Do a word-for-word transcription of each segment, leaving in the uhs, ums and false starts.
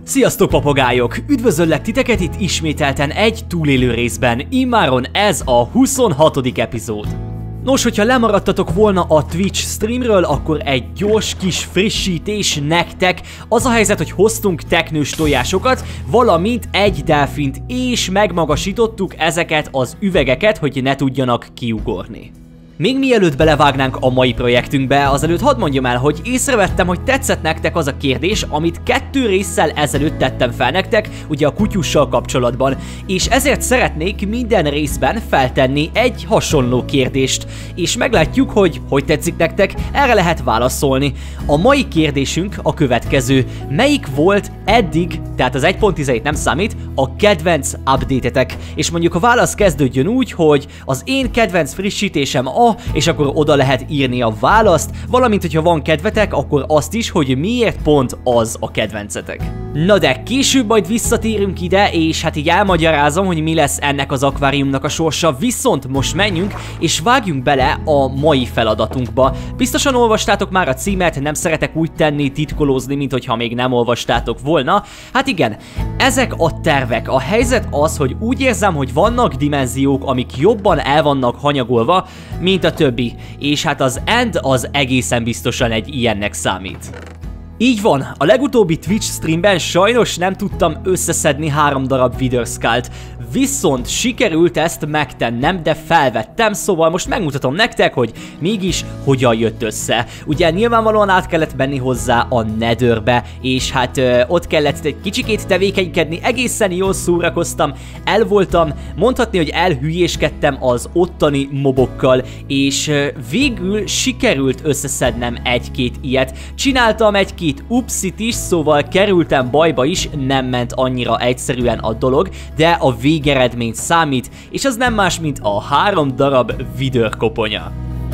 Sziasztok papagájok! Üdvözöllek titeket itt ismételten egy túlélő részben, immáron ez a huszonhatodik epizód. Nos, hogyha lemaradtatok volna a Twitch streamről, akkor egy gyors kis frissítés nektek. Az a helyzet, hogy hoztunk teknős tojásokat, valamint egy delfint, és megmagasítottuk ezeket az üvegeket, hogy ne tudjanak kiugorni. Még mielőtt belevágnánk a mai projektünkbe, azelőtt hadd mondjam el, hogy észrevettem, hogy tetszett nektek az a kérdés, amit kettő résszel ezelőtt tettem fel nektek, ugye a kutyussal kapcsolatban, és ezért szeretnék minden részben feltenni egy hasonló kérdést, és meglátjuk, hogy hogy tetszik nektek, erre lehet válaszolni. A mai kérdésünk a következő: melyik volt eddig, tehát az egy pont tizenhét nem számít, a kedvenc update-etek? És mondjuk a válasz kezdődjön úgy, hogy az én kedvenc frissítésem a, és akkor oda lehet írni a választ, valamint hogyha van kedvetek, akkor azt is, hogy miért pont az a kedvencetek. Na de később majd visszatérünk ide, és hát így elmagyarázom, hogy mi lesz ennek az akváriumnak a sorsa, viszont most menjünk, és vágjunk bele a mai feladatunkba. Biztosan olvastátok már a címet, nem szeretek úgy tenni, titkolózni, mint hogyha még nem olvastátok volna. Hát igen, ezek a tervek. A helyzet az, hogy úgy érzem, hogy vannak dimenziók, amik jobban el vannak hanyagolva, mint a többi, és hát az End az egészen biztosan egy ilyennek számít. Így van, a legutóbbi Twitch streamben sajnos nem tudtam összeszedni három darab Wither Skullt, viszont sikerült ezt megtennem, de felvettem, szóval most megmutatom nektek, hogy mégis hogyan jött össze. Ugye nyilvánvalóan át kellett menni hozzá a Netherbe, és hát ö, ott kellett egy kicsikét tevékenykedni, egészen jól szórakoztam, el voltam, mondhatni, hogy elhülyéskedtem az ottani mobokkal, és ö, végül sikerült összeszednem egy-két ilyet. Csináltam egy-két upsit is, szóval kerültem bajba is, nem ment annyira egyszerűen a dolog, de a végeredmény számít, és az nem más, mint a három darab Wither koponya.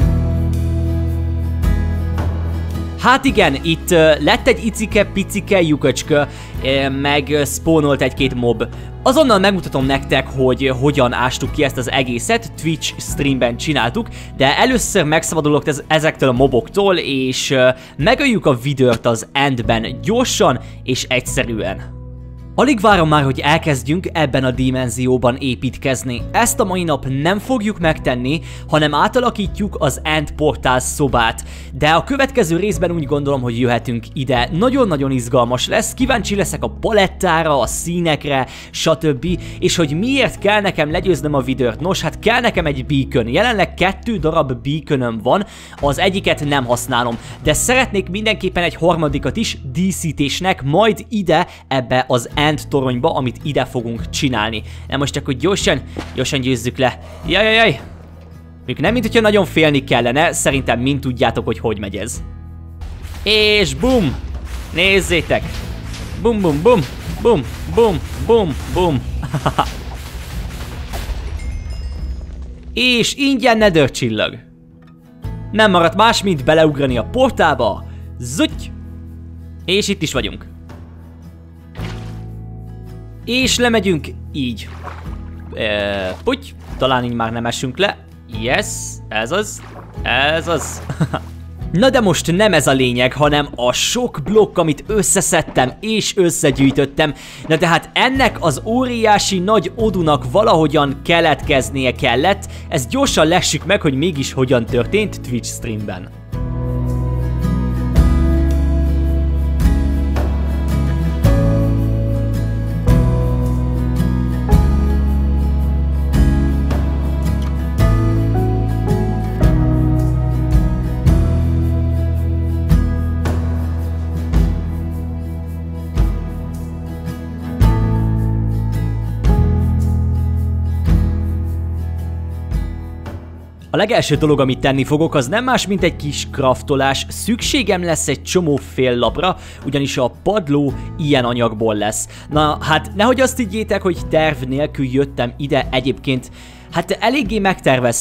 Hát igen, itt uh, lett egy icike-picike lyukacska, uh, meg uh, spawnolt egy-két mob. Azonnal megmutatom nektek, hogy uh, hogyan ástuk ki ezt az egészet, Twitch streamben csináltuk, de először megszabadulok ez ezektől a moboktól, és uh, megöljük a Withert az Endben gyorsan és egyszerűen. Alig várom már, hogy elkezdjünk ebben a dimenzióban építkezni. Ezt a mai nap nem fogjuk megtenni, hanem átalakítjuk az End Portál szobát. De a következő részben úgy gondolom, hogy jöhetünk ide. Nagyon-nagyon izgalmas lesz, kíváncsi leszek a palettára, a színekre, stb. És hogy miért kell nekem legyőznöm a Withert. Nos, hát kell nekem egy beacon. Jelenleg kettő darab beaconöm van, az egyiket nem használom. De szeretnék mindenképpen egy harmadikat is díszítésnek, majd ide, ebbe az End toronyba, amit ide fogunk csinálni. Na most akkor gyorsan, gyorsan győzzük le. Jajajaj! Még nem, mint hogyha nagyon félni kellene, szerintem mind tudjátok, hogy hogy megy ez. És bum! Nézzétek! Bum bum bum! Bum bum bum bum! És ingyen Nether csillag. Nem maradt más, mint beleugrani a portálba. Zutty! És itt is vagyunk. És lemegyünk így. E, puty, talán így már nem esünk le. Yes, ez az, ez az. Na de most nem ez a lényeg, hanem a sok blokk, amit összeszedtem és összegyűjtöttem. Na tehát ennek az óriási nagy odunak valahogyan keletkeznie kellett. Ezt gyorsan lessük meg, hogy mégis hogyan történt Twitch streamben. A legelső dolog, amit tenni fogok, az nem más, mint egy kis craftolás. Szükségem lesz egy csomó fél lapra, ugyanis a padló ilyen anyagból lesz. Na hát, nehogy azt higgyétek, hogy terv nélkül jöttem ide, egyébként hát eléggé megterveztem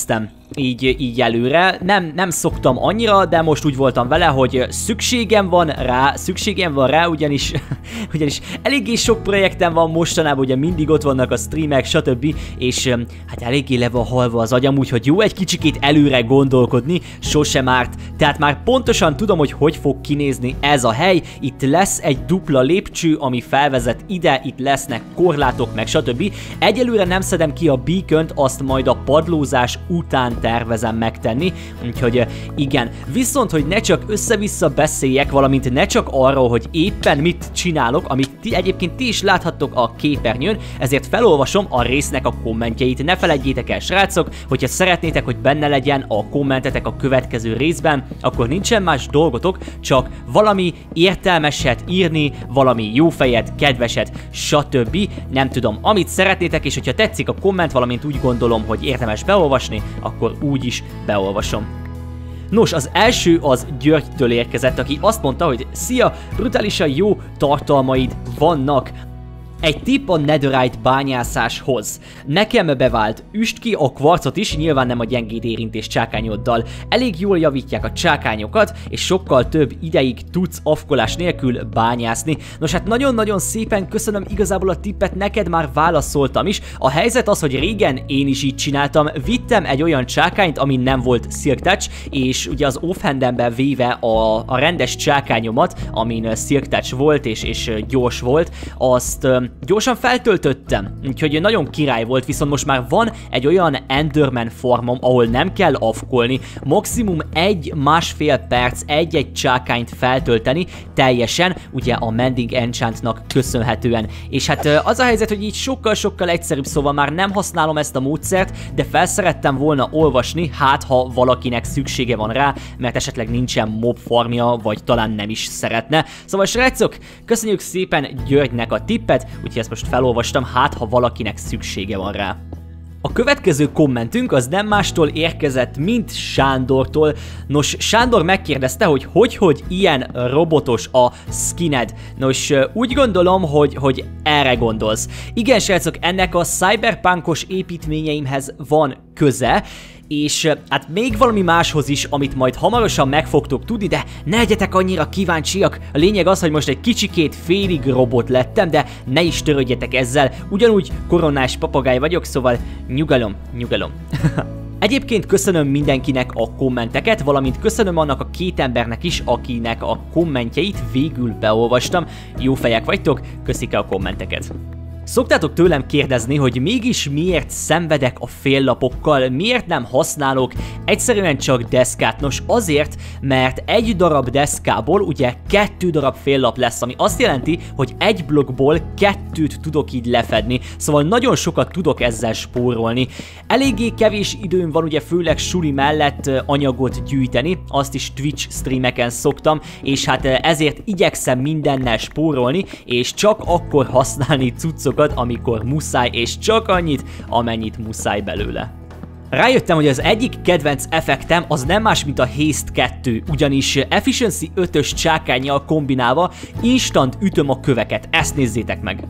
így, így előre. Nem, nem szoktam annyira, de most úgy voltam vele, hogy szükségem van rá, szükségem van rá, ugyanis, ugyanis eléggé sok projektem van mostanában, ugye mindig ott vannak a streamek, stb. És hát eléggé le van halva az agyam, úgyhogy jó egy kicsikét előre gondolkodni, sosem árt. Tehát már pontosan tudom, hogy hogy fog kinézni ez a hely. Itt lesz egy dupla lépcső, ami felvezet ide, itt lesznek korlátok, meg stb. Egyelőre nem szedem ki a beacont, azt majd a padlózás után tervezem megtenni, úgyhogy igen. Viszont, hogy ne csak össze-vissza beszéljek, valamint ne csak arról, hogy éppen mit csinálok, amit ti egyébként ti is láthattok a képernyőn, ezért felolvasom a résznek a kommentjeit. Ne feledjétek el, srácok, hogyha szeretnétek, hogy benne legyen a kommentetek a következő részben, akkor nincsen más dolgotok, csak valami értelmeset írni, valami jófejet, kedveset, stb. Nem tudom, amit szeretnétek, és hogyha tetszik a komment, valamint úgy gondolom, hogy érdemes beolvasni, akkor úgy is beolvasom. Nos, az első az Györgytől érkezett, aki azt mondta, hogy szia, brutálisan jó tartalmaid vannak. Egy tipp a netherite bányászáshoz. Nekem bevált, üst ki a kvarcot is, nyilván nem a gyengéd érintés csákányoddal. Elég jól javítják a csákányokat, és sokkal több ideig tudsz afkolás nélkül bányászni. Nos, hát nagyon-nagyon szépen köszönöm, igazából a tippet neked már válaszoltam is. A helyzet az, hogy régen én is így csináltam, vittem egy olyan csákányt, ami nem volt Silk Touch, és ugye az offhandemben véve a, a rendes csákányomat, amin Silk Touch volt és, és gyors volt, azt gyorsan feltöltöttem, úgyhogy nagyon király volt, viszont most már van egy olyan Enderman farmom, ahol nem kell afkolni, maximum egy másfél perc egy-egy csákányt feltölteni teljesen, ugye a Mending Enchantnak köszönhetően. És hát az a helyzet, hogy így sokkal-sokkal egyszerűbb, szóval már nem használom ezt a módszert, de felszerettem volna olvasni, hát ha valakinek szüksége van rá, mert esetleg nincsen mob farmja, vagy talán nem is szeretne. Szóval srácok, köszönjük szépen Györgynek a tippet, úgyhogy ezt most felolvastam, hát ha valakinek szüksége van rá. A következő kommentünk az nem mástól érkezett, mint Sándortól. Nos, Sándor megkérdezte, hogy hogy-hogy ilyen robotos a skined. Nos, úgy gondolom, hogy, hogy erre gondolsz. Igen, srácok, ennek a cyberpunkos építményeimhez van köze, és hát még valami máshoz is, amit majd hamarosan meg fogtok tudni, de ne legyetek annyira kíváncsiak. A lényeg az, hogy most egy kicsikét félig robot lettem, de ne is törődjetek ezzel. Ugyanúgy koronás papagáj vagyok, szóval nyugalom, nyugalom. Egyébként köszönöm mindenkinek a kommenteket, valamint köszönöm annak a két embernek is, akinek a kommentjeit végül beolvastam. Jó fejek vagytok, köszik a kommenteket. Szoktátok tőlem kérdezni, hogy mégis miért szenvedek a féllapokkal, miért nem használok egyszerűen csak deszkát. Nos, azért, mert egy darab deszkából ugye kettő darab féllap lesz, ami azt jelenti, hogy egy blokkból kettőt tudok így lefedni, szóval nagyon sokat tudok ezzel spórolni. Eléggé kevés időm van ugye főleg suli mellett anyagot gyűjteni, azt is Twitch streameken szoktam, és hát ezért igyekszem mindennel spórolni, és csak akkor használni cuccokat, amikor muszáj, és csak annyit, amennyit muszáj belőle. Rájöttem, hogy az egyik kedvenc effektem az nem más, mint a Haste kettő, ugyanis Efficiency ötös csákánnyal kombinálva instant ütöm a köveket, ezt nézzétek meg!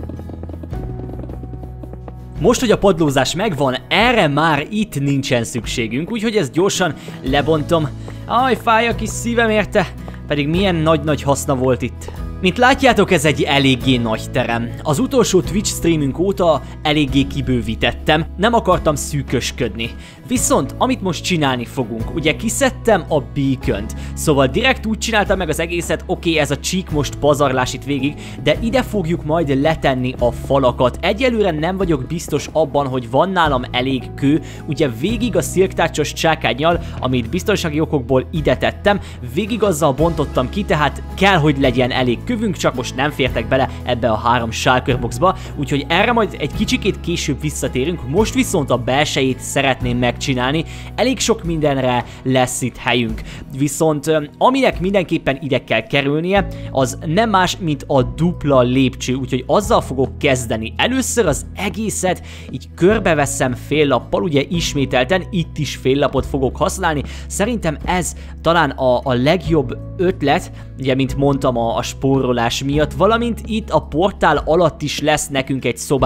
Most, hogy a padlózás megvan, erre már itt nincsen szükségünk, úgyhogy ezt gyorsan lebontom. Aj, fáj a kis szívem érte, pedig milyen nagy-nagy haszna volt itt. Mint látjátok, ez egy eléggé nagy terem. Az utolsó Twitch streamünk óta eléggé kibővítettem, nem akartam szűkösködni. Viszont, amit most csinálni fogunk, ugye kiszedtem a beacont, szóval direkt úgy csináltam meg az egészet, oké, okay, ez a csík most pazarlás itt végig, de ide fogjuk majd letenni a falakat. Egyelőre nem vagyok biztos abban, hogy van nálam elég kő, ugye végig a Silk Touch-os csákánnyal, amit biztonsági okokból ide tettem, végig azzal bontottam ki, tehát kell, hogy legyen elég kövünk, csak most nem fértek bele ebbe a három shulkerboxba, úgyhogy erre majd egy kicsikét később visszatérünk, most viszont a belsejét szeretném megcsinálni, elég sok mindenre lesz itt helyünk. Viszont aminek mindenképpen ide kell kerülnie, az nem más, mint a dupla lépcső, úgyhogy azzal fogok kezdeni. Először az egészet így körbeveszem fél lappal, ugye ismételten itt is fél lapot fogok használni, szerintem ez talán a, a legjobb ötlet, ugye mint mondtam a, a spórolás miatt, valamint itt a portál alatt is lesz nekünk egy szobánk,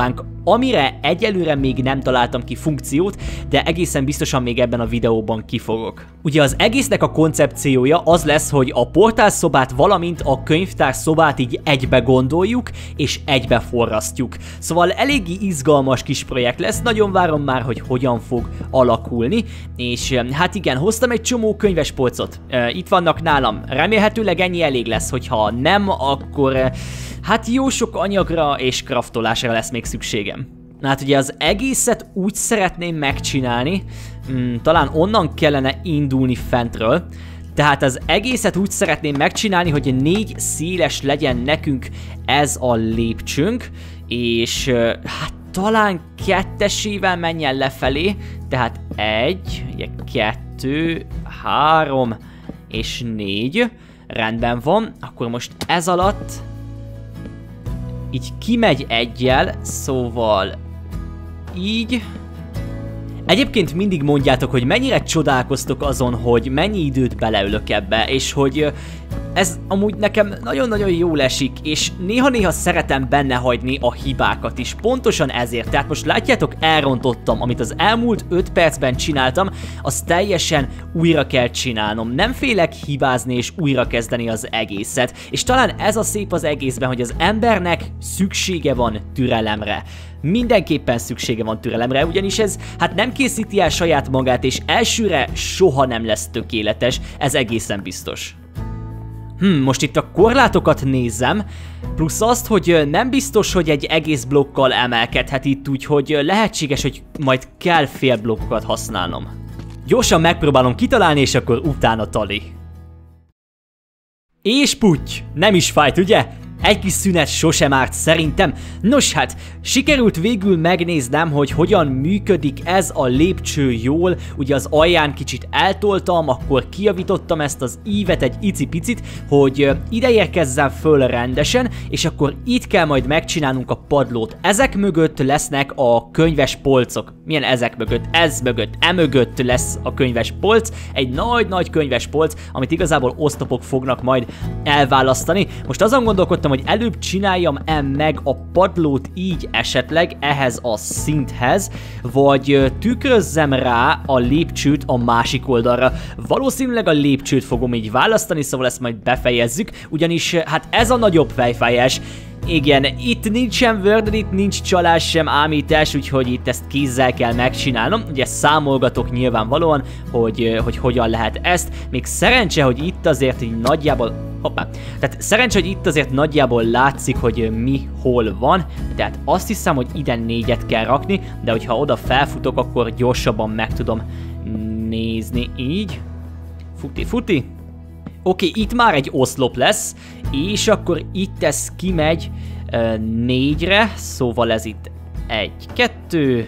amire egyelőre még nem találtam ki funkciót, de egészen biztosan még ebben a videóban kifogok. Ugye az egésznek a koncepciója az lesz, hogy a portálszobát, valamint a könyvtár szobát így egybe gondoljuk, és egybe forrasztjuk. Szóval eléggé izgalmas kis projekt lesz, nagyon várom már, hogy hogyan fog alakulni, és hát igen, hoztam egy csomó könyvespolcot. Itt vannak nálam, remélhetőleg ennyi elég lesz, hogyha nem, akkor hát jó sok anyagra és kraftolásra lesz még szükségem. Na hát ugye az egészet úgy szeretném megcsinálni, hmm, talán onnan kellene indulni fentről, tehát az egészet úgy szeretném megcsinálni, hogy négy széles legyen nekünk ez a lépcsőnk, és hát talán kettesével menjen lefelé, tehát egy, ugye kettő, három és négy, rendben van, akkor most ez alatt így kimegy egyel, szóval így. Egyébként mindig mondjátok, hogy mennyire csodálkoztok azon, hogy mennyi időt beleülök ebbe, és hogy ez amúgy nekem nagyon-nagyon jól esik, és néha-néha szeretem benne hagyni a hibákat is, pontosan ezért. Tehát most látjátok, elrontottam, amit az elmúlt öt percben csináltam, azt teljesen újra kell csinálnom. Nem félek hibázni és újra kezdeni az egészet, és talán ez a szép az egészben, hogy az embernek szüksége van türelemre. Mindenképpen szüksége van türelemre, ugyanis ez hát nem készíti el saját magát, és elsőre soha nem lesz tökéletes, ez egészen biztos. Hmm, most itt a korlátokat nézem, plusz azt, hogy nem biztos, hogy egy egész blokkal emelkedhet itt, úgyhogy lehetséges, hogy majd kell fél blokkokat használnom. Gyorsan megpróbálom kitalálni, és akkor utána tali. És putty! Nem is fájt, ugye? Egy kis szünet sosem árt szerintem. Nos hát, sikerült végül megnéznem, hogy hogyan működik ez a lépcső jól. Ugye az alján kicsit eltoltam, akkor kijavítottam ezt az ívet egy icipicit, hogy ide érkezzen föl rendesen, és akkor itt kell majd megcsinálnunk a padlót. Ezek mögött lesznek a könyves polcok. Milyen ezek mögött? Ez mögött, e mögött lesz a könyves polc. Egy nagy-nagy könyves polc, amit igazából oszlopok fognak majd elválasztani. Most azon gondolkodtam, hogy előbb csináljam-e meg a padlót így esetleg ehhez a szinthez, vagy tükrözzem rá a lépcsőt a másik oldalra. Valószínűleg a lépcsőt fogom így választani, szóval ezt majd befejezzük, ugyanis hát ez a nagyobb fejfájás. Igen, itt nincsen word, itt nincs csalás sem ámítás, úgyhogy itt ezt kézzel kell megcsinálnom. Ugye számolgatok nyilvánvalóan, hogy, hogy hogyan lehet ezt. Még szerencse, hogy itt azért így nagyjából... Hoppá. Tehát szerencsé, hogy itt azért nagyjából látszik, hogy mi hol van. Tehát azt hiszem, hogy ide négyet kell rakni, de hogyha oda felfutok, akkor gyorsabban meg tudom nézni így. Futi, futi. Oké, okay, itt már egy oszlop lesz, és akkor itt ez kimegy uh, négyre, szóval ez itt egy, kettő,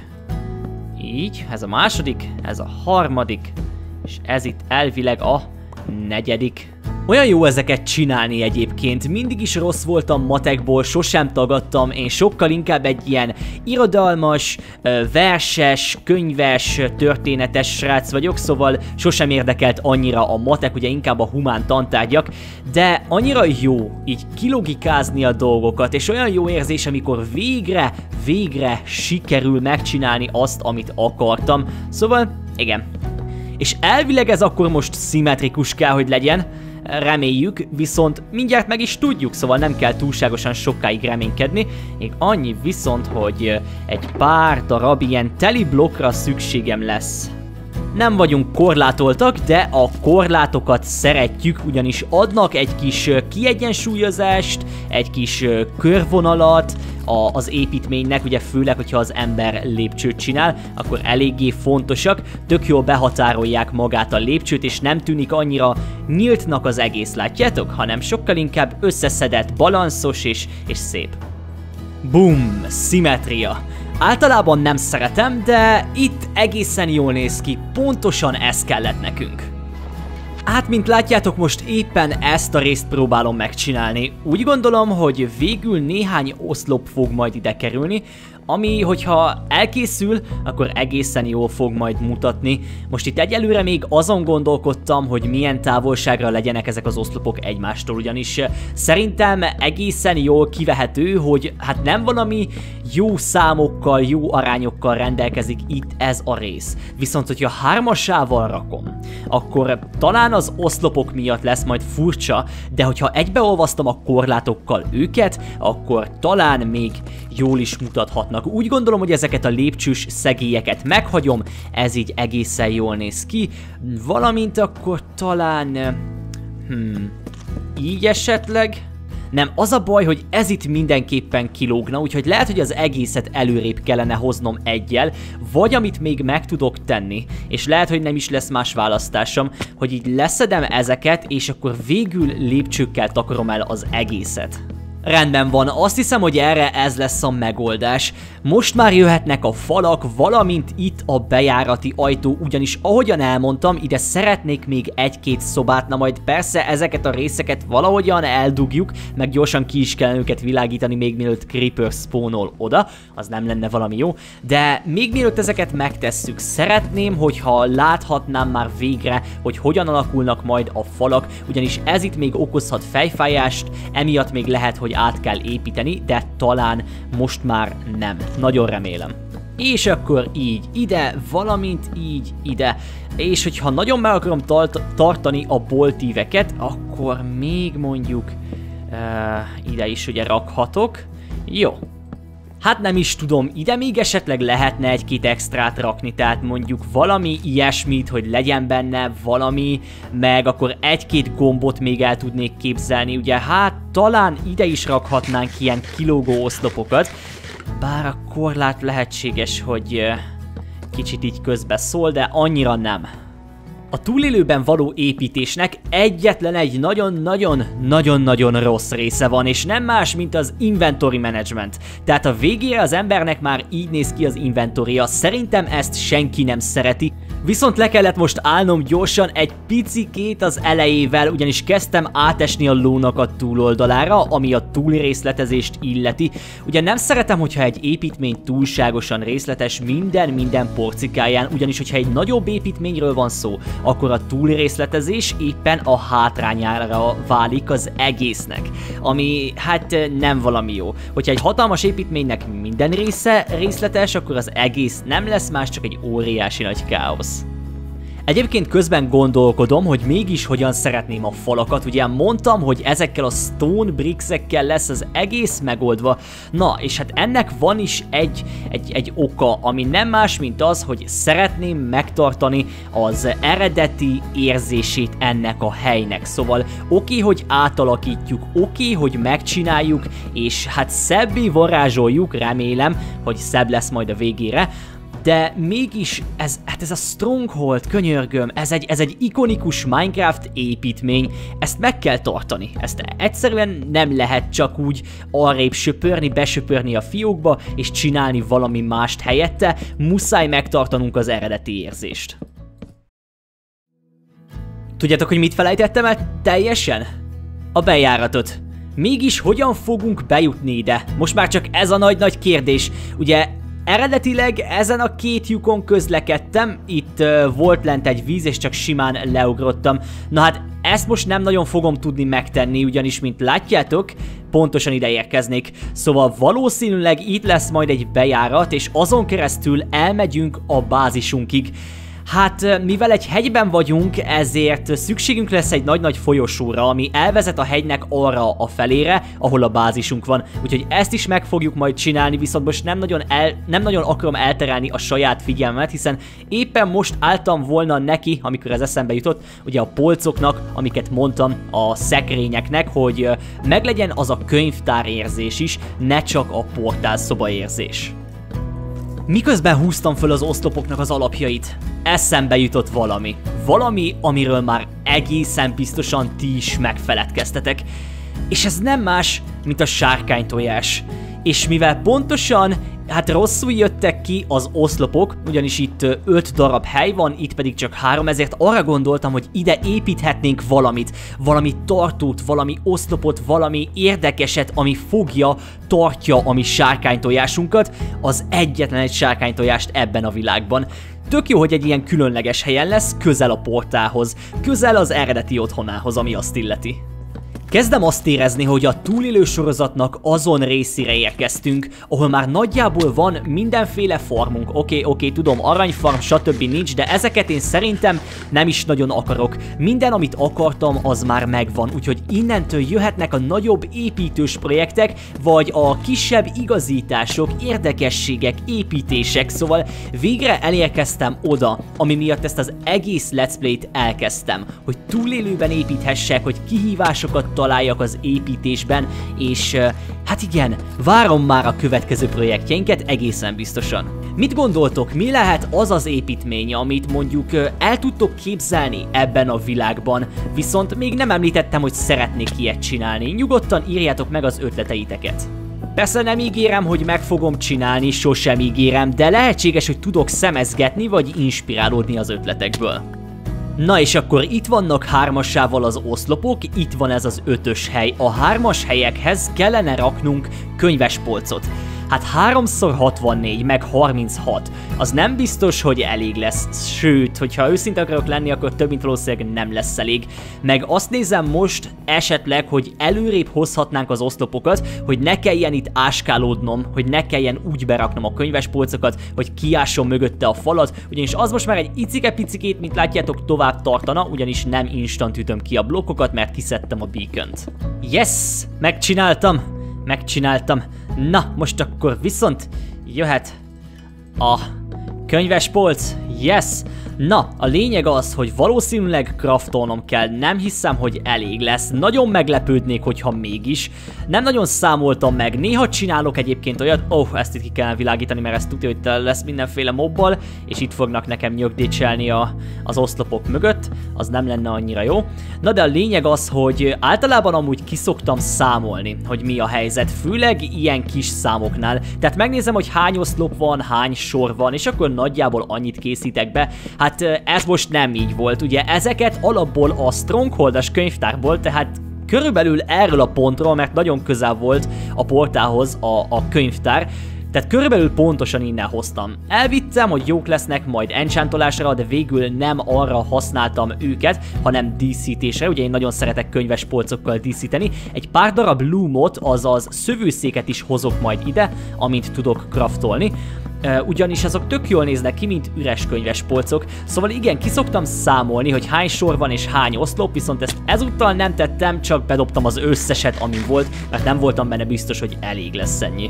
így, ez a második, ez a harmadik, és ez itt elvileg a negyedik. Olyan jó ezeket csinálni egyébként, mindig is rossz voltam matekból, sosem tagadtam, én sokkal inkább egy ilyen irodalmas, verses, könyves, történetes srác vagyok, szóval sosem érdekelt annyira a matek, ugye inkább a humán tantárgyak, de annyira jó így kilogikázni a dolgokat, és olyan jó érzés, amikor végre, végre sikerül megcsinálni azt, amit akartam, szóval igen. És elvileg ez akkor most szimmetrikus kell, hogy legyen, reméljük, viszont mindjárt meg is tudjuk, szóval nem kell túlságosan sokáig reménykedni. Még annyi viszont, hogy egy pár darab ilyen teli blokkra szükségem lesz. Nem vagyunk korlátoltak, de a korlátokat szeretjük, ugyanis adnak egy kis kiegyensúlyozást, egy kis körvonalat az építménynek, ugye főleg, hogyha az ember lépcsőt csinál, akkor eléggé fontosak, tök jól behatárolják magát a lépcsőt, és nem tűnik annyira nyíltnak az egész, látjátok? Hanem sokkal inkább összeszedett, balanszos és, és szép. Bum! Szimmetria! Általában nem szeretem, de itt egészen jól néz ki, pontosan ez kellett nekünk. Hát, mint látjátok, most éppen ezt a részt próbálom megcsinálni. Úgy gondolom, hogy végül néhány oszlop fog majd ide kerülni, ami, hogyha elkészül, akkor egészen jól fog majd mutatni. Most itt egyelőre még azon gondolkodtam, hogy milyen távolságra legyenek ezek az oszlopok egymástól, ugyanis szerintem egészen jól kivehető, hogy hát nem valami jó számokkal, jó arányokkal rendelkezik itt ez a rész. Viszont, hogyha hármasával rakom, akkor talán az oszlopok miatt lesz majd furcsa, de hogyha egybeolvasztom a korlátokkal őket, akkor talán még jól is mutathatnak. Úgy gondolom, hogy ezeket a lépcsős szegélyeket meghagyom, ez így egészen jól néz ki, valamint akkor talán... Hmm, így esetleg... Nem, az a baj, hogy ez itt mindenképpen kilógna, úgyhogy lehet, hogy az egészet előrébb kellene hoznom egyel, vagy amit még meg tudok tenni, és lehet, hogy nem is lesz más választásom, hogy így leszedem ezeket, és akkor végül lépcsőkkel takarom el az egészet. Rendben van, azt hiszem, hogy erre ez lesz a megoldás. Most már jöhetnek a falak, valamint itt a bejárati ajtó, ugyanis ahogyan elmondtam, ide szeretnék még egy-két szobát, na majd persze ezeket a részeket valahogyan eldugjuk, meg gyorsan ki is kell őket világítani, még mielőtt Creeper spawnol oda, az nem lenne valami jó, de még mielőtt ezeket megtesszük, szeretném, hogyha láthatnám már végre, hogy hogyan alakulnak majd a falak, ugyanis ez itt még okozhat fejfájást, emiatt még lehet, hogy át kell építeni, de talán most már nem. Nagyon remélem. És akkor így ide, valamint így ide. És hogyha nagyon meg akarom tartani a boltíveket, akkor még mondjuk uh, ide is ugye rakhatok. Jó. Hát nem is tudom, ide még esetleg lehetne egy-két extrát rakni, tehát mondjuk valami ilyesmit, hogy legyen benne valami, meg akkor egy-két gombot még el tudnék képzelni, ugye hát talán ide is rakhatnánk ilyen kilógó oszlopokat, bár a korlát lehetséges, hogy kicsit így közbe szól, de annyira nem. A túlélőben való építésnek egyetlen egy nagyon-nagyon-nagyon-nagyon rossz része van, és nem más, mint az inventory management. Tehát a végére az embernek már így néz ki az inventoria, szerintem ezt senki nem szereti. Viszont le kellett most állnom gyorsan egy picikét az elejével, ugyanis kezdtem átesni a lónak a túloldalára, ami a túlrészletezést illeti. Ugye nem szeretem, hogyha egy építmény túlságosan részletes minden-minden porcikáján, ugyanis hogyha egy nagyobb építményről van szó, akkor a túlrészletezés éppen a hátrányára válik az egésznek, ami hát nem valami jó. Hogyha egy hatalmas építménynek minden része részletes, akkor az egész nem lesz más, csak egy óriási nagy káosz. Egyébként közben gondolkodom, hogy mégis hogyan szeretném a falakat, ugye mondtam, hogy ezekkel a stone bricksekkel lesz az egész megoldva, na és hát ennek van is egy, egy, egy oka, ami nem más, mint az, hogy szeretném megtartani az eredeti érzését ennek a helynek, szóval oké, hogy átalakítjuk, oké, hogy megcsináljuk, és hát szebbé varázsoljuk, remélem, hogy szebb lesz majd a végére, de mégis ez, hát ez a Stronghold, könyörgöm, ez egy, ez egy ikonikus Minecraft építmény, ezt meg kell tartani, ezt egyszerűen nem lehet csak úgy arrébb söpörni, besöpörni a fiókba, és csinálni valami mást helyette, muszáj megtartanunk az eredeti érzést. Tudjátok, hogy mit felejtettem el teljesen? A bejáratot. Mégis hogyan fogunk bejutni ide? Most már csak ez a nagy-nagy kérdés, ugye... Eredetileg ezen a két lyukon közlekedtem, itt uh, volt lent egy víz, és csak simán leugrottam. Na hát ezt most nem nagyon fogom tudni megtenni, ugyanis mint látjátok, pontosan ide érkeznék. Szóval valószínűleg itt lesz majd egy bejárat, és azon keresztül elmegyünk a bázisunkig. Hát, mivel egy hegyben vagyunk, ezért szükségünk lesz egy nagy-nagy folyosóra, ami elvezet a hegynek arra a felére, ahol a bázisunk van. Úgyhogy ezt is meg fogjuk majd csinálni, viszont most nem nagyon, el, nem nagyon akarom elterelni a saját figyelmet, hiszen éppen most álltam volna neki, amikor ez eszembe jutott, ugye a polcoknak, amiket mondtam, a szekrényeknek, hogy meglegyen az a könyvtár érzés is, ne csak a portálszoba érzés. Miközben húztam föl az oszlopoknak az alapjait, eszembe jutott valami. Valami, amiről már egészen biztosan ti is megfeledkeztetek. És ez nem más, mint a sárkánytojás. És mivel pontosan Hát rosszul jöttek ki az oszlopok, ugyanis itt öt darab hely van, itt pedig csak három, ezért arra gondoltam, hogy ide építhetnénk valamit, valami tartót, valami oszlopot, valami érdekeset, ami fogja, tartja a mi sárkánytojásunkat, az egyetlen egy sárkánytojást ebben a világban. Tök jó, hogy egy ilyen különleges helyen lesz, közel a portához, közel az eredeti otthonához, ami azt illeti. Kezdem azt érezni, hogy a túlélő sorozatnak azon részére érkeztünk, ahol már nagyjából van mindenféle farmunk. Oké, okay, oké, okay, tudom, aranyfarm, stb. Nincs, de ezeket én szerintem nem is nagyon akarok. Minden, amit akartam, az már megvan, úgyhogy innentől jöhetnek a nagyobb építős projektek, vagy a kisebb igazítások, érdekességek, építések, szóval végre elérkeztem oda, ami miatt ezt az egész Let's Play-t elkezdtem, hogy túlélőben építhessek, hogy kihívásokat találjak az építésben, és uh, hát igen, várom már a következő projektjeinket egészen biztosan. Mit gondoltok, mi lehet az az építmény, amit mondjuk uh, el tudtok képzelni ebben a világban, viszont még nem említettem, hogy szeretnék ilyet csinálni, nyugodtan írjátok meg az ötleteiteket. Persze nem ígérem, hogy meg fogom csinálni, sosem ígérem, de lehetséges, hogy tudok szemezgetni vagy inspirálódni az ötletekből. Na és akkor itt vannak hármassával az oszlopok, itt van ez az ötös hely. A hármas helyekhez kellene raknunk könyvespolcot. Hát háromszor hatvannégy, meg harminchat. Az nem biztos, hogy elég lesz. Sőt, hogyha őszinte akarok lenni, akkor több mint valószínűleg nem lesz elég. Meg azt nézem most esetleg, hogy előrébb hozhatnánk az oszlopokat, hogy ne kelljen itt áskálódnom, hogy ne kelljen úgy beraknom a könyvespolcokat, hogy kiásson mögötte a falat, ugyanis az most már egy icike-picikét, mint látjátok, tovább tartana, ugyanis nem instant ütöm ki a blokkokat, mert kiszedtem a beacont. Yes! Megcsináltam! Megcsináltam. Na, most akkor viszont jöhet a könyvespolc. Yes! Na, a lényeg az, hogy valószínűleg craftolnom kell, nem hiszem, hogy elég lesz. Nagyon meglepődnék, hogyha mégis. Nem nagyon számoltam meg, néha csinálok egyébként olyat, ó, oh, ezt itt ki kellene világítani, mert ezt tudja, hogy lesz mindenféle mobbal, és itt fognak nekem nyögdécselni a, az oszlopok mögött, az nem lenne annyira jó. Na de a lényeg az, hogy általában amúgy kiszoktam számolni, hogy mi a helyzet, főleg ilyen kis számoknál. Tehát megnézem, hogy hány oszlop van, hány sor van, és akkor nagyjából annyit készítek be. Hát ez most nem így volt, ugye ezeket alapból a Stronghold-as könyvtárból, tehát körülbelül erről a pontról, mert nagyon közel volt a portához a, a könyvtár, tehát körülbelül pontosan innen hoztam. Elvittem, hogy jók lesznek majd enchantolásra, de végül nem arra használtam őket, hanem díszítésre. Ugye én nagyon szeretek könyves polcokkal díszíteni. Egy pár darab loomot, azaz szövőszéket is hozok majd ide, amint tudok craftolni. Uh, ugyanis azok tök jól néznek ki, mint üres könyves polcok. Szóval igen, ki szoktam számolni, hogy hány sor van és hány oszlop, viszont ezt ezúttal nem tettem, csak bedobtam az összeset, amin volt, mert nem voltam benne biztos, hogy elég lesz ennyi.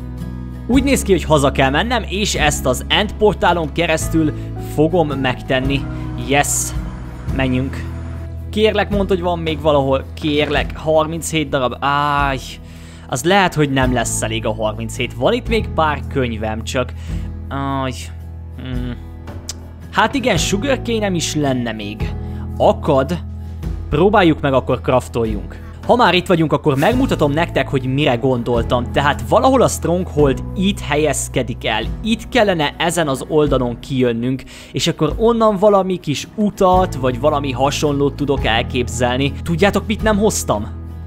Úgy néz ki, hogy haza kell mennem, és ezt az end portálon keresztül fogom megtenni. Yes! Menjünk. Kérlek, mondd, hogy van még valahol. Kérlek, harminchét darab. Áj! Az lehet, hogy nem lesz elég a harminchét. Van itt még pár könyvem, csak... Áj... Hmm. Hát igen, sugarcane-em is lenne még. Akad. Próbáljuk meg, akkor craftoljunk. Ha már itt vagyunk, akkor megmutatom nektek, hogy mire gondoltam. Tehát valahol a Stronghold itt helyezkedik el. Itt kellene ezen az oldalon kijönnünk, és akkor onnan valami kis utat, vagy valami hasonlót tudok elképzelni. Tudjátok, mit nem hoztam?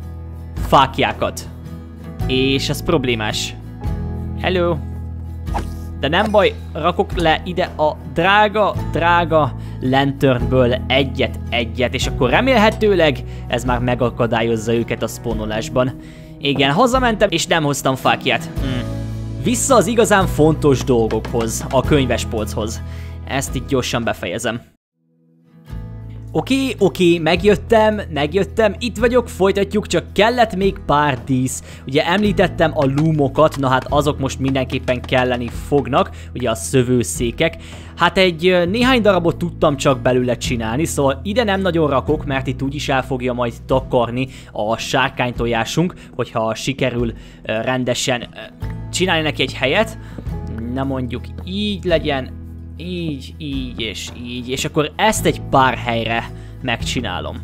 Fáklyákat. És ez problémás. Hello. De nem baj, rakok le ide a drága, drága lanternből egyet-egyet, és akkor remélhetőleg ez már megakadályozza őket a spawnolásban. Igen, hazamentem, és nem hoztam fákját. Hmm. Vissza az igazán fontos dolgokhoz, a könyvespolchoz. Ezt itt gyorsan befejezem. Oké, okay, oké, okay, megjöttem, megjöttem, itt vagyok, folytatjuk, csak kellett még pár dísz. Ugye említettem a loomokat, na hát azok most mindenképpen kelleni fognak, ugye a szövőszékek. Hát egy néhány darabot tudtam csak belőle csinálni, szóval ide nem nagyon rakok, mert itt úgyis el fogja majd takarni a sárkánytojásunk, hogyha sikerül rendesen csinálni neki egy helyet. Na mondjuk így legyen. Így, így és így, és akkor ezt egy pár helyre megcsinálom.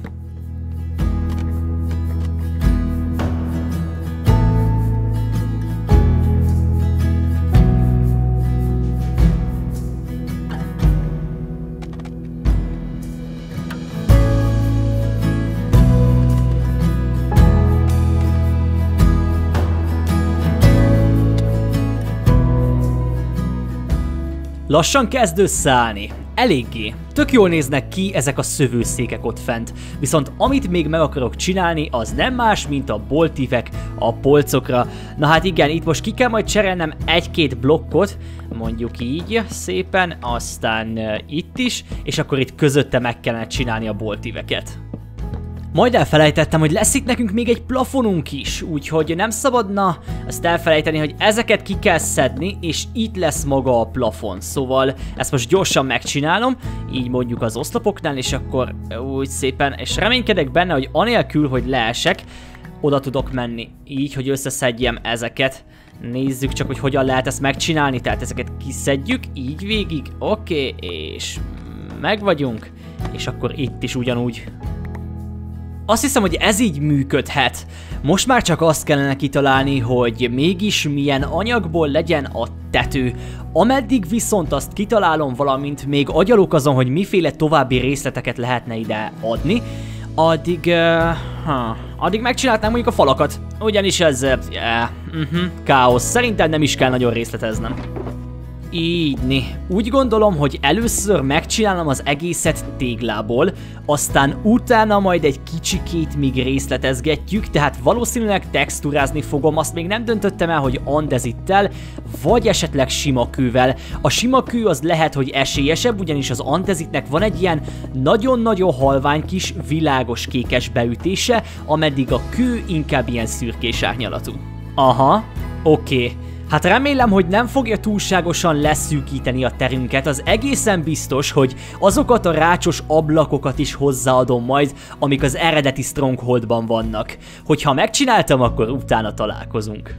Lassan kezd összeállni. Eléggé. Tök jól néznek ki ezek a szövőszékek ott fent. Viszont amit még meg akarok csinálni, az nem más, mint a boltívek a polcokra. Na hát igen, itt most ki kell majd cserélnem egy-két blokkot, mondjuk így szépen, aztán uh, itt is, és akkor itt közötte meg kellene csinálni a boltíveket. Majd elfelejtettem, hogy lesz itt nekünk még egy plafonunk is, úgyhogy nem szabadna azt elfelejteni, hogy ezeket ki kell szedni, és itt lesz maga a plafon. Szóval ezt most gyorsan megcsinálom, így mondjuk az oszlopoknál, és akkor úgy szépen, és reménykedek benne, hogy anélkül, hogy leesek, oda tudok menni, így, hogy összeszedjem ezeket. Nézzük csak, hogy hogyan lehet ezt megcsinálni, tehát ezeket kiszedjük, így végig, oké, okay, és meg vagyunk, és akkor itt is ugyanúgy. Azt hiszem, hogy ez így működhet. Most már csak azt kellene kitalálni, hogy mégis milyen anyagból legyen a tető. Ameddig viszont azt kitalálom, valamint még agyalok azon, hogy miféle további részleteket lehetne ide adni, addig, uh, huh, addig megcsináltam mondjuk a falakat. Ugyanis ez, uh, uh-huh, káosz. Szerintem nem is kell nagyon részleteznem. Ígyni. Úgy gondolom, hogy először megcsinálom az egészet téglából, aztán utána majd egy kicsikét még részletezgetjük, tehát valószínűleg texturázni fogom, azt még nem döntöttem el, hogy andezittel, vagy esetleg sima kővel. A sima kő az lehet, hogy esélyesebb, ugyanis az andezitnek van egy ilyen nagyon-nagyon halvány kis világos kékes beütése, ameddig a kő inkább ilyen szürkés árnyalatú. Aha, oké. Okay. Hát remélem, hogy nem fogja túlságosan leszűkíteni a terünket, az egészen biztos, hogy azokat a rácsos ablakokat is hozzáadom majd, amik az eredeti Strongholdban vannak. Hogyha megcsináltam, akkor utána találkozunk.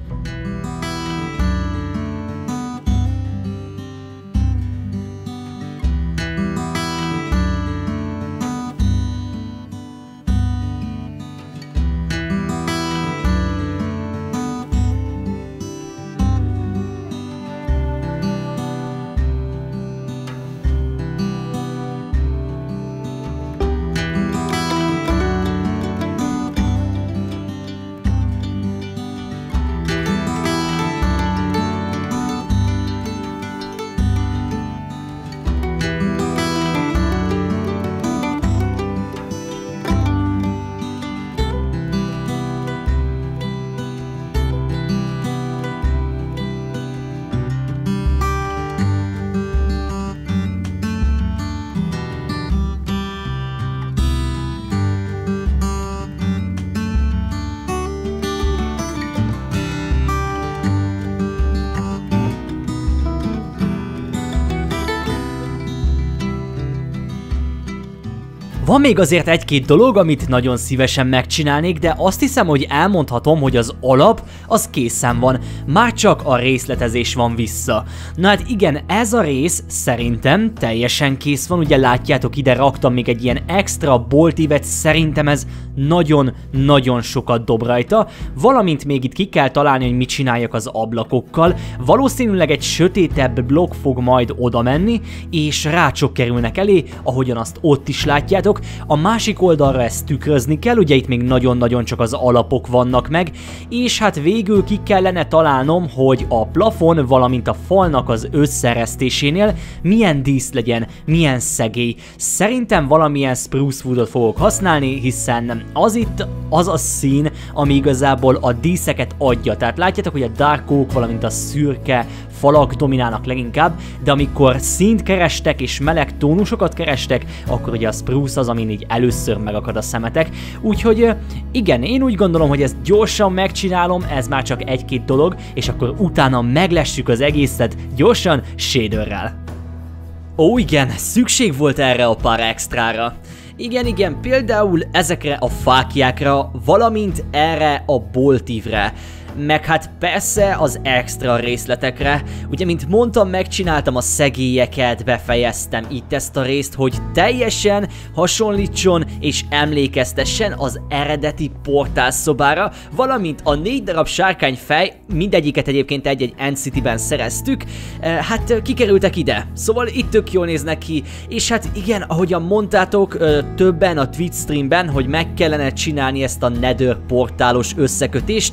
Van még azért egy-két dolog, amit nagyon szívesen megcsinálnék, de azt hiszem, hogy elmondhatom, hogy az alap az készen van, már csak a részletezés van vissza. Na hát igen, ez a rész szerintem teljesen kész van, ugye látjátok, ide raktam még egy ilyen extra boltívet, szerintem ez nagyon-nagyon sokat dob rajta, valamint még itt ki kell találni, hogy mit csináljak az ablakokkal, valószínűleg egy sötétebb blokk fog majd oda menni, és rácsok kerülnek elé, ahogyan azt ott is látjátok. A másik oldalra ezt tükrözni kell, ugye itt még nagyon-nagyon csak az alapok vannak meg, és hát végül ki kellene találnom, hogy a plafon, valamint a falnak az összeeresztésénél milyen dísz legyen, milyen szegély. Szerintem valamilyen spruce woodot fogok használni, hiszen az itt az a szín, ami igazából a díszeket adja. Tehát látjátok, hogy a dark oak, valamint a szürke falak dominálnak leginkább, de amikor színt kerestek és meleg tónusokat kerestek, akkor ugye a spruce az, amin így először megakad a szemetek. Úgyhogy igen, én úgy gondolom, hogy ezt gyorsan megcsinálom, ez már csak egy-két dolog, és akkor utána meglessük az egészet gyorsan shaderrel. Ó igen, szükség volt erre a pár extrára. Igen, igen, például ezekre a fáklyákra, valamint erre a boltívre. Meg hát persze az extra részletekre. Ugye, mint mondtam, megcsináltam a szegélyeket, befejeztem itt ezt a részt, hogy teljesen hasonlítson és emlékeztessen az eredeti portálszobára, valamint a négy darab sárkányfej, mindegyiket egyébként egy-egy End-City-ben szereztük, hát kikerültek ide. Szóval itt tök jól néznek ki, és hát igen, ahogyan mondtátok többen a Twitch streamben, hogy meg kellene csinálni ezt a Nether portálos összekötést,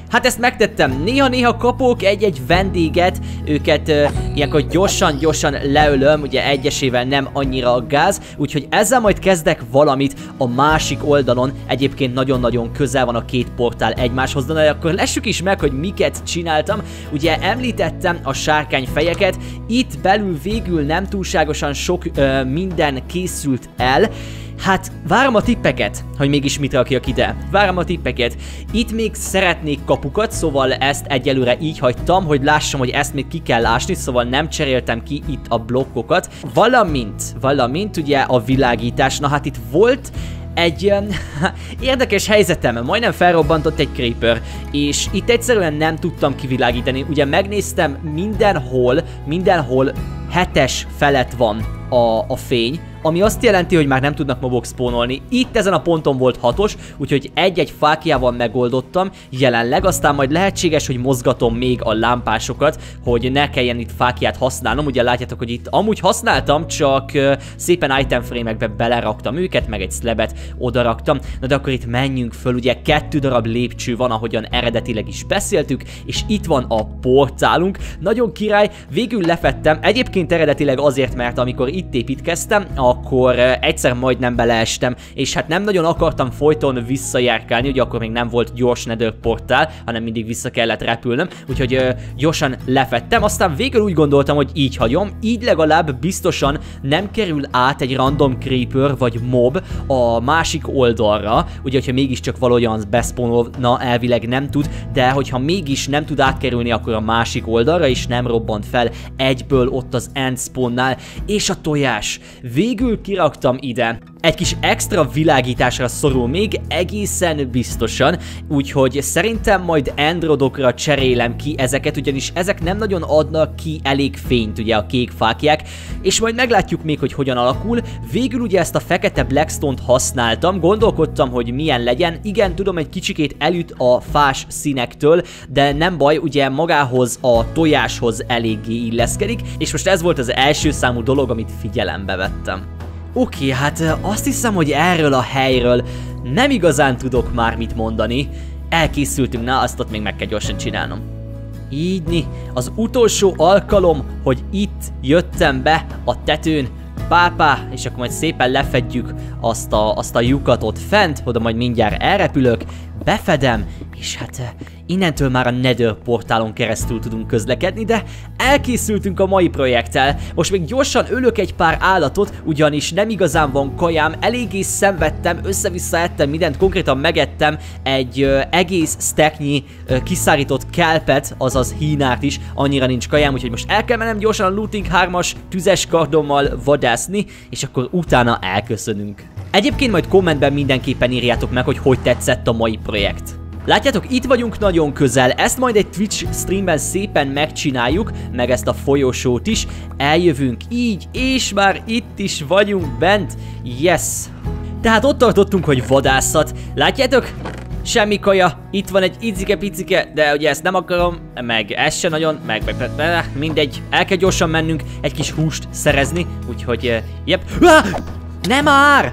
hát ezt megtettem. Néha-néha kapok egy-egy vendéget, őket uh, ilyenkor gyorsan-gyorsan leölöm, ugye egyesével nem annyira a gáz, úgyhogy ezzel majd kezdek valamit a másik oldalon. Egyébként nagyon-nagyon közel van a két portál egymáshoz, de akkor lessük is meg, hogy miket csináltam. Ugye említettem a sárkányfejeket, itt belül végül nem túlságosan sok uh, minden készült el. Hát várom a tippeket, hogy mégis mit rakjak ide. Várom a tippeket. Itt még szeretnék kapukat, szóval ezt egyelőre így hagytam, hogy lássam, hogy ezt még ki kell ásni, szóval nem cseréltem ki itt a blokkokat. Valamint, valamint ugye a világítás, na hát itt volt egy um, érdekes helyzetem, majdnem felrobbantott egy creeper, és itt egyszerűen nem tudtam kivilágítani. Ugye megnéztem mindenhol, mindenhol hetes felett van a, a fény, ami azt jelenti, hogy már nem tudnak mobok spónolni. Itt ezen a ponton volt hatos, úgyhogy egy-egy fákjával megoldottam jelenleg, aztán majd lehetséges, hogy mozgatom még a lámpásokat, hogy ne kelljen itt fákját használnom. Ugye látjátok, hogy itt amúgy használtam, csak uh, szépen item frame-ekbe beleraktam őket, meg egy slabet odaraktam. Na de akkor itt menjünk föl, ugye kettő darab lépcső van, ahogyan eredetileg is beszéltük, és itt van a portálunk. Nagyon király, végül lefettem, egyébként eredetileg azért, mert amikor itt építkeztem, akkor egyszer majdnem beleestem, és hát nem nagyon akartam folyton visszajárkálni, ugye akkor még nem volt gyors nether portál, hanem mindig vissza kellett repülnöm, úgyhogy uh, gyorsan lefettem, aztán végül úgy gondoltam, hogy így hagyom, így legalább biztosan nem kerül át egy random creeper vagy mob a másik oldalra, ugye hogyha mégiscsak valahogyan beszpónolna, elvileg nem tud, de hogyha mégis nem tud átkerülni, akkor a másik oldalra is nem robbant fel egyből ott az end spawnnál, és a tojás. Végül kiraktam ide. Egy kis extra világításra szorul még egészen biztosan, úgyhogy szerintem majd endrodokra cserélem ki ezeket, ugyanis ezek nem nagyon adnak ki elég fényt, ugye a kék fákják, és majd meglátjuk még, hogy hogyan alakul. Végül ugye ezt a fekete blackstone-t használtam, gondolkodtam, hogy milyen legyen. Igen, tudom, egy kicsikét elüt a fás színektől, de nem baj, ugye magához a tojáshoz eléggé illeszkedik, és most ez volt az első számú dolog, amit figyelembe vettem. Oké, okay, hát azt hiszem, hogy erről a helyről nem igazán tudok már mit mondani. Elkészültünk, na azt ott még meg kell gyorsan csinálnom. Ígyni, az utolsó alkalom, hogy itt jöttem be a tetőn, pápá, és akkor majd szépen lefedjük azt a, azt a lyukat ott fent, oda majd mindjárt elrepülök, befedem, és hát innentől már a Nether portálon keresztül tudunk közlekedni, de elkészültünk a mai projekttel. Most még gyorsan ölök egy pár állatot, ugyanis nem igazán van kajám, eléggé szenvedtem, össze-vissza ettem mindent, konkrétan megettem egy ö, egész stacknyi ö, kiszárított kelpet, azaz hínárt is, annyira nincs kajám, úgyhogy most el kell mennem gyorsan a looting hármas tüzes kardommal vadászni, és akkor utána elköszönünk. Egyébként majd kommentben mindenképpen írjátok meg, hogy hogy tetszett a mai projekt. Látjátok, itt vagyunk nagyon közel, ezt majd egy Twitch streamben szépen megcsináljuk, meg ezt a folyosót is, eljövünk így, és már itt is vagyunk bent, yes! Tehát ott tartottunk, hogy vadászat, látjátok? Semmi kaja, itt van egy icike-picike, de ugye ezt nem akarom, meg ez se nagyon, meg, meg, meg mindegy, el kell gyorsan mennünk egy kis húst szerezni, úgyhogy, uh, jep, ah! Nem már!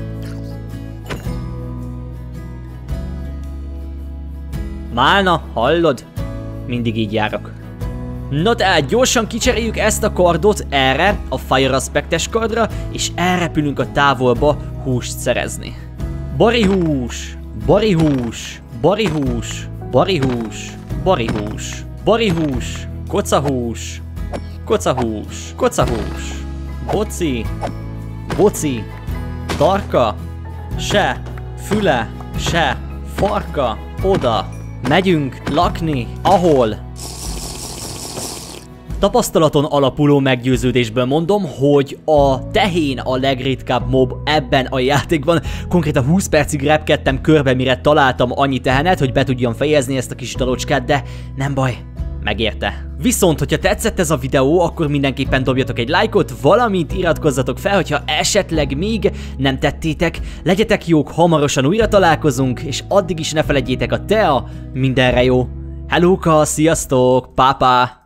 Málna, hallod? Mindig így járok. Na tehát gyorsan kicseréljük ezt a kardot erre, a Fire Aspect-es kardra, és elrepülünk a távolba húst szerezni. Barihús, barihús, barihús, barihús, barihús, barihús, kocahús, kocahús, kocahús, boci, boci, tarka, se, füle, se, farka, oda. Megyünk lakni, ahol. Tapasztalaton alapuló meggyőződésből mondom, hogy a tehén a legritkább mob ebben a játékban. Konkrétan húsz percig repkedtem körbe, mire találtam annyi tehenet, hogy be tudjam fejezni ezt a kis dalocskát, de nem baj, megérte. Viszont, hogyha tetszett ez a videó, akkor mindenképpen dobjatok egy lájkot, valamint iratkozzatok fel, hogyha esetleg még nem tettétek. Legyetek jók, hamarosan újra találkozunk, és addig is ne felejtjétek a tea, mindenre jó. Hellóka, sziasztok, pápá!